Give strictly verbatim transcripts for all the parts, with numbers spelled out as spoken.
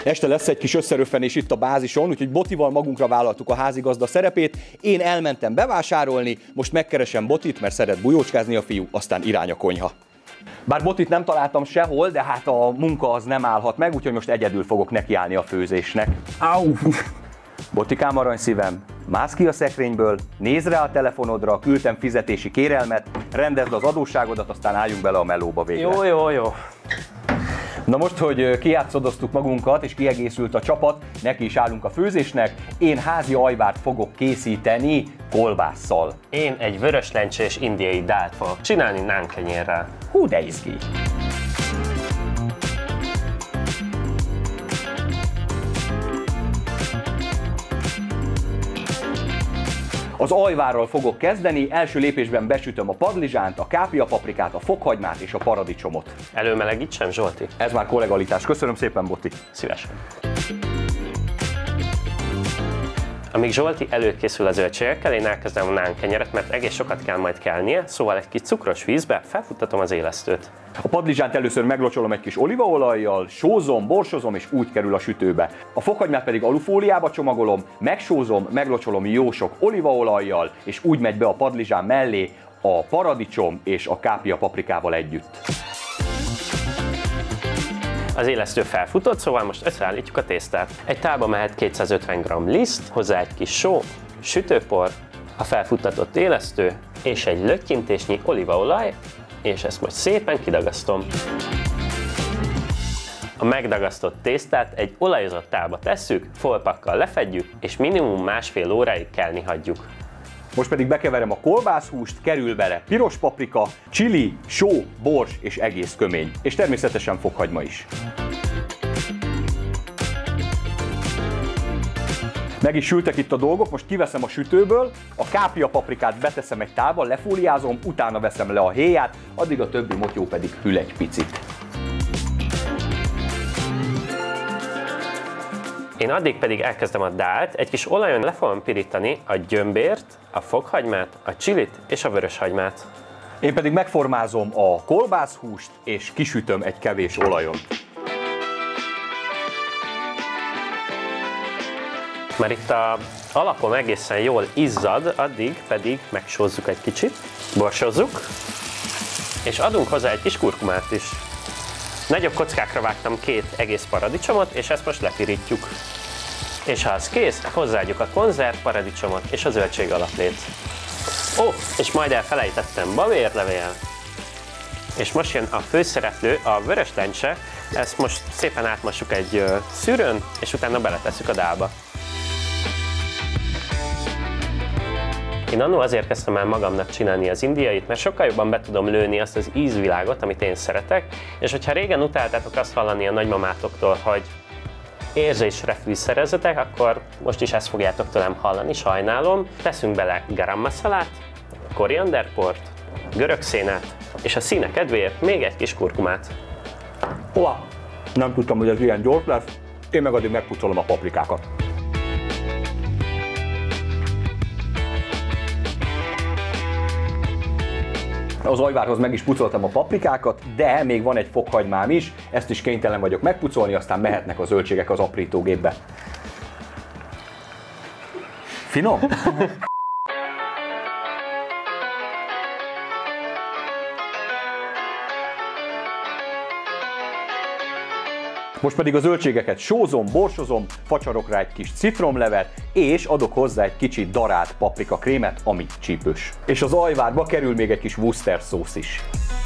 Este lesz egy kis összeröffenés itt a bázison, úgyhogy Botival magunkra vállaltuk a házigazda szerepét. Én elmentem bevásárolni, most megkeresem Botit, mert szeret bujócskázni a fiú, aztán irány a konyha. Bár Botit nem találtam sehol, de hát a munka az nem állhat meg, úgyhogy most egyedül fogok nekiállni a főzésnek. Au! Botikám aranyszívem, mász ki a szekrényből, nézd rá a telefonodra, küldtem fizetési kérelmet, rendezd az adósságodat, aztán álljunk bele a melóba végre. Jó, jó, jó. Na most, hogy kijátszadoztuk magunkat és kiegészült a csapat, neki is állunk a főzésnek, én házi ajvárt fogok készíteni kolbásszal. Én egy vörös lencsés indiai dált fogok csinálni nánkenyérrel. Hú, de izgi! Az ajvárral fogok kezdeni, első lépésben besütöm a padlizsánt, a kápiapaprikát, a fokhagymát és a paradicsomot. Előmelegítsem, Zsolti? Ez már kollegalitás. Köszönöm szépen, Boti. Szívesen. Amíg Zsolti előkészül a zöldségekkel, én elkezdem a nánkenyeret, mert egész sokat kell majd kelnie, szóval egy kis cukros vízbe felfuttatom az élesztőt. A padlizsánt először meglocsolom egy kis olívaolajjal, sózom, borsozom és úgy kerül a sütőbe. A fokhagymát pedig alufóliába csomagolom, megsózom, meglocsolom jó sok olívaolajjal, és úgy megy be a padlizsán mellé a paradicsom és a kápia paprikával együtt. Az élesztő felfutott, szóval most összeállítjuk a tésztát. Egy tálba mehet kétszázötven gramm liszt, hozzá egy kis só, sütőpor, a felfuttatott élesztő és egy löttyintésnyi olívaolaj, és ezt most szépen kidagasztom. A megdagasztott tésztát egy olajozott tálba tesszük, folpakkal lefedjük, és minimum másfél óráig kelni hagyjuk. Most pedig bekeverem a kolbászhúst, kerül bele piros paprika, chili, só, bors és egész kömény. És természetesen fokhagyma is. Meg is sültek itt a dolgok, most kiveszem a sütőből, a kápia paprikát beteszem egy tálba, lefóliázom, utána veszem le a héját, addig a többi motyó pedig hűl egy picit. Én addig pedig elkezdem a dált, egy kis olajon le fogom pirítani a gyömbért, a fokhagymát, a csilit és a vöröshagymát. Én pedig megformázom a kolbászhúst és kisütöm egy kevés olajon. Már itt a alapom egészen jól izzad, addig pedig megsózzuk egy kicsit, borsozzuk, és adunk hozzá egy kis kurkumát is. Nagyobb kockákra vágtam két egész paradicsomot, és ezt most lepirítjuk. És ha az kész, hozzáadjuk a konzerv paradicsomot és a zöldség alaplét. Ó, és majd elfelejtettem babérlevél. És most jön a főszereplő, a vörös lencse, ezt most szépen átmossuk egy szűrőn, és utána beletesszük a dálba. Én annól azért kezdtem el magamnak csinálni az indiait, mert sokkal jobban be tudom lőni azt az ízvilágot, amit én szeretek, és hogyha régen utáltátok azt hallani a nagymamátoktól, hogy érzésre fűszerezzetek, akkor most is ezt fogjátok tőlem hallani, sajnálom. Teszünk bele garam masalát, korianderport, görög szénát, és a színe kedvéért még egy kis kurkumát. Hola! Nem tudtam, hogy ez ilyen gyors lesz, én meg addig megpucolom a paprikákat. Az ajvárhoz meg is pucoltam a paprikákat, de még van egy fokhagymám is, ezt is kénytelen vagyok megpucolni, aztán mehetnek a zöldségek az aprítógépbe. Finom? Most pedig a zöldségeket sózom, borsozom, facsarok rá egy kis citromlevet, és adok hozzá egy kicsit darált paprika krémet, ami csípős. És az ajvárba kerül még egy kis Worcester szósz is.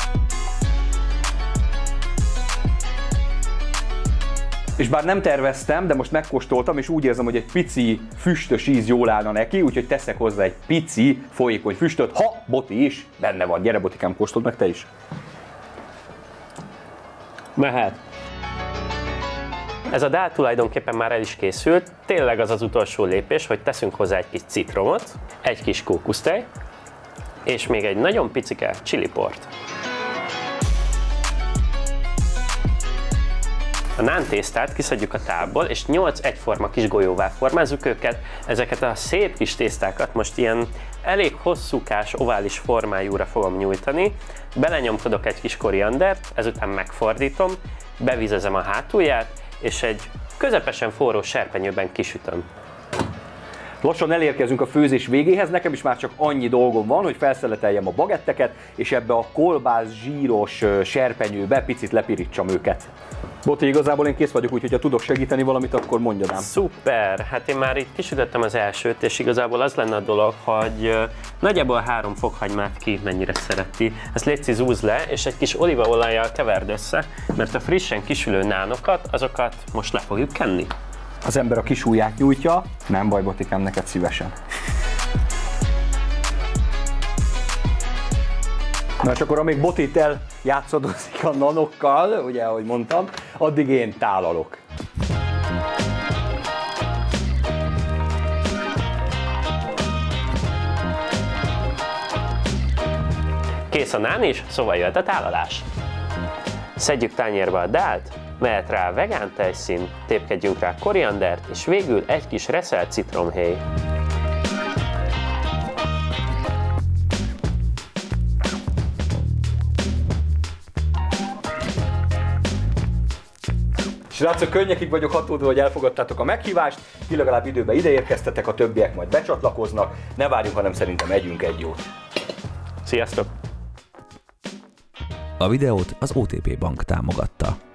És bár nem terveztem, de most megkóstoltam, és úgy érzem, hogy egy pici füstös íz jól állna neki, úgyhogy teszek hozzá egy pici folyékony füstöt, ha Boti is benne van. Gyere, Botikám, kóstold meg te is. Mehet. Ez a dál tulajdonképpen már el is készült, tényleg az az utolsó lépés, hogy teszünk hozzá egy kis citromot, egy kis kókusztej, és még egy nagyon picike chiliport. A nán tésztát kiszedjük a tálból, és nyolc egyforma kis golyóvá formázzuk őket. Ezeket a szép kis tésztákat most ilyen elég hosszúkás, ovális formájúra fogom nyújtani. Belenyomkodok egy kis koriandert, ezután megfordítom, bevizezem a hátulját, és egy közepesen forró serpenyőben kisütöm. Lassan elérkezünk a főzés végéhez, nekem is már csak annyi dolgom van, hogy felszeleteljem a bagetteket, és ebbe a kolbász zsíros serpenyőbe picit lepirítsam őket. Boti, igazából én kész vagyok, úgyhogy ha tudok segíteni valamit, akkor mondjad ám. Szuper! Hát én már itt kisütöttem az elsőt, és igazából az lenne a dolog, hogy nagyjából három fokhagymát ki mennyire szereti. Ezt létszi zúz le, és egy kis olívaolajjal keverd össze, mert a frissen kisülő nánokat, azokat most le fogjuk kenni. Az ember a kis ujját nyújtja, nem baj, Botikám, neked szívesen. Na és akkor amíg Botit eljátszadozik a nanokkal, ugye ahogy mondtam, addig én tálalok. Kész a nán is, szóval jöhet a tálalás. Szedjük tányérba a dált, mehet rá a vegán tejszín, tépkedjünk rá koriandert, és végül egy kis reszelt citromhéj. Srácok, könnyekig vagyok hatódva, hogy elfogadtátok a meghívást, ti legalább időben ideérkeztetek, a többiek majd becsatlakoznak, ne várjunk, hanem szerintem együnk egy jót. Sziasztok! A videót az o té pé Bank támogatta.